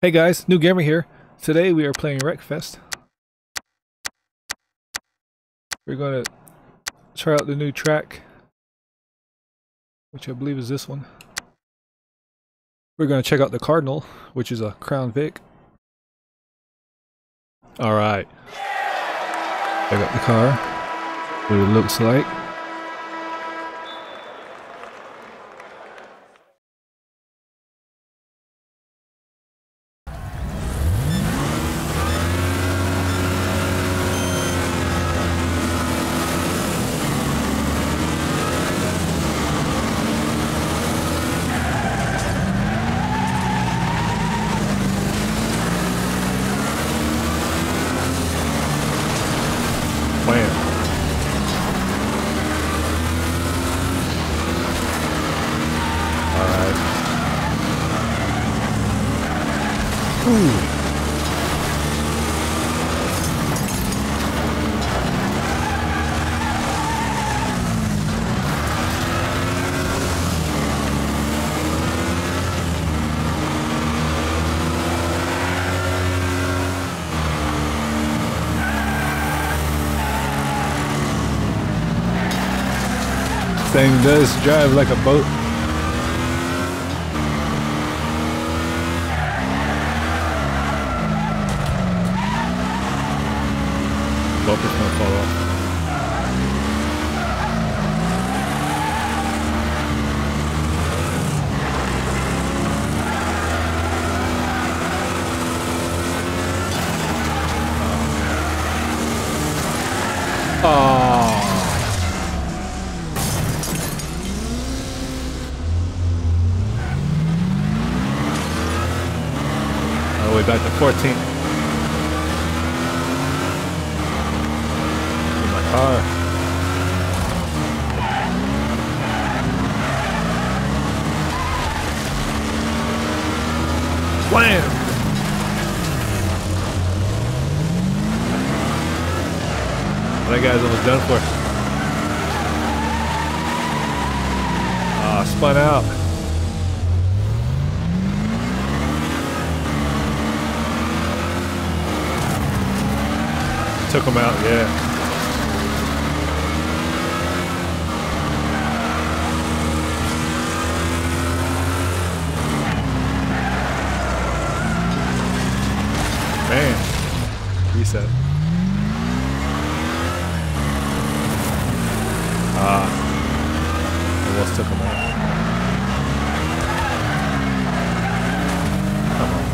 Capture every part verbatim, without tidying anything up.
Hey guys, New Gamer here. Today we are playing Wreckfest. We're going to try out the new track, which I believe is this one. We're going to check out the Cardinal, which is a Crown Vic. Alright. Check out the car, what it looks like. Plan. Alright. Ooh. Thing does drive like a boat. Bumper's gonna fall off. Oh. All the way back to fourteen. In my car. Wham! That guy's almost done for. Ah, oh, spun out. Took him out, yeah. Man, reset. Ah, almost took him out. Come on.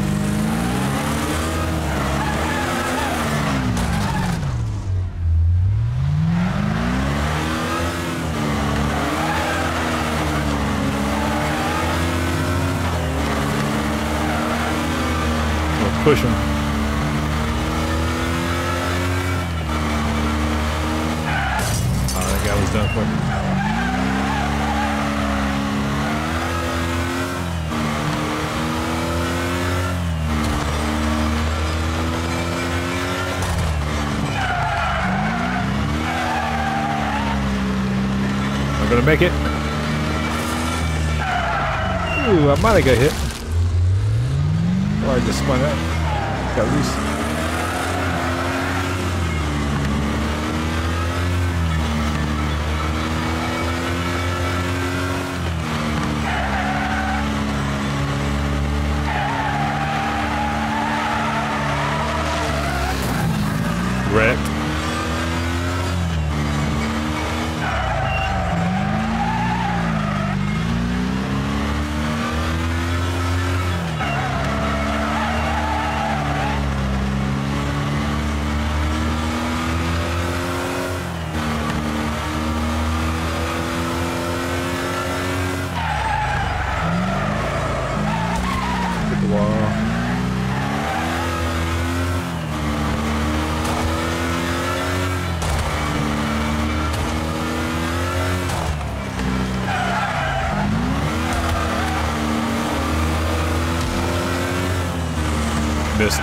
Push him. Oh, that guy was done for. I'm gonna make it. Ooh, I might have got hit. Or I just spun out. Got loose. Wrecked. Missed.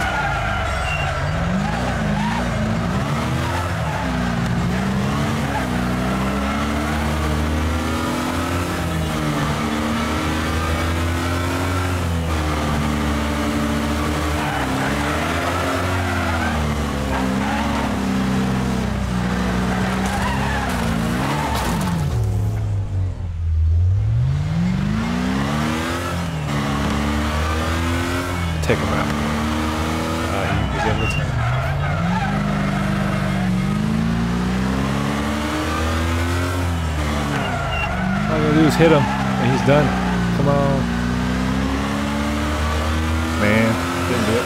take him out. Uh, he was able to turn. All I gotta do is hit him, and he's done. Come on. Man, didn't do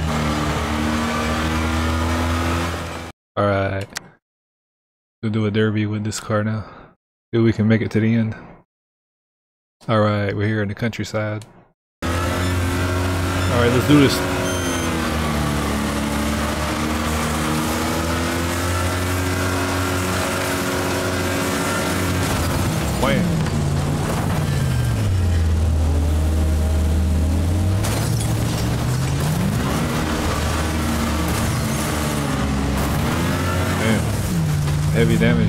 it. Alright. We'll do a derby with this car now. See if we can make it to the end. Alright, we're here in the countryside. Alright, let's do this. Wham. Man, heavy damage.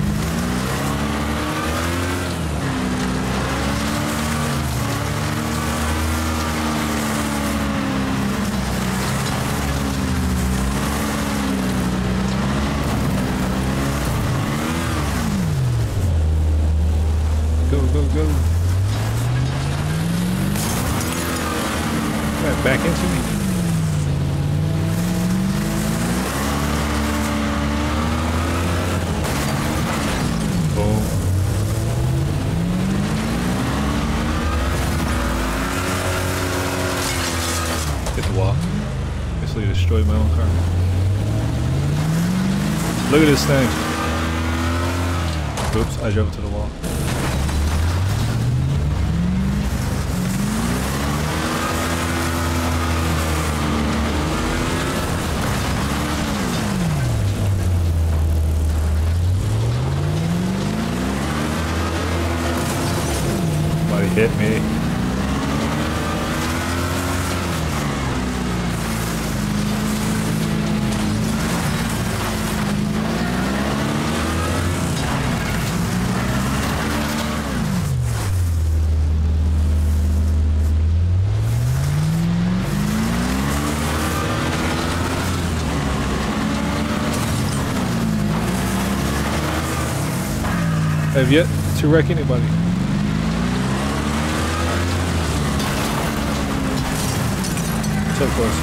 Go, go, go. Right back into me. Boom. Hit the wall. Basically destroyed my own car. Look at this thing. Oops, I drove it to the wall. Hit me. Have yet to wreck anybody. So close.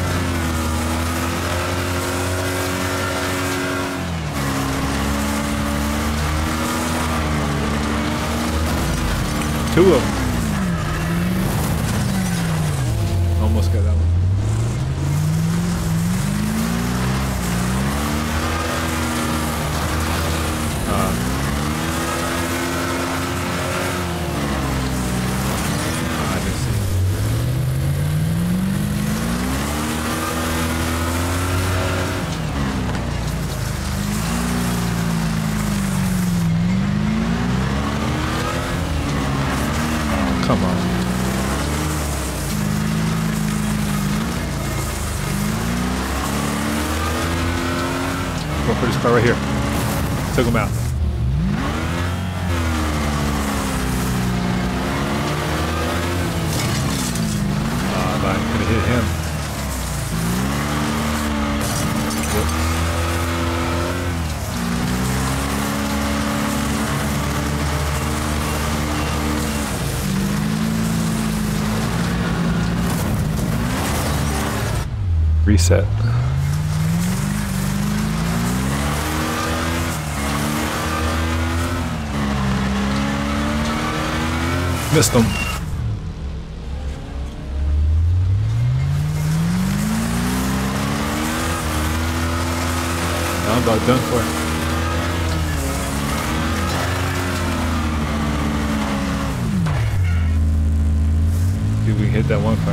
Two of them. Almost got that one. Uh, I didn't see it. Come on. Go for this car right here. Took him out. Ah, uh, I could have hit him. Whoops. Reset. Missed him. I'm about done for. See if we can hit that one car.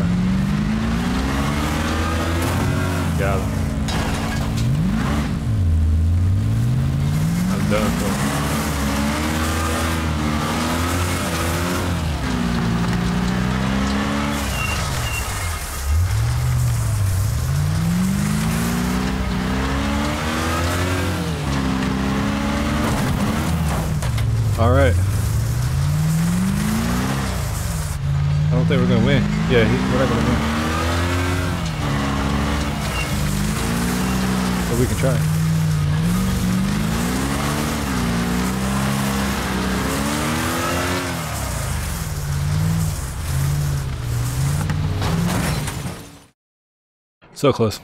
Got him. I'm done for. All right. I don't think we're gonna win. Yeah, he, we're not gonna win. But we can try. So close.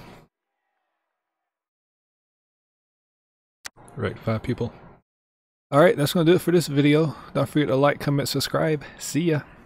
Right, five people. Alright, that's going to do it for this video. Don't forget to like, comment, subscribe. See ya.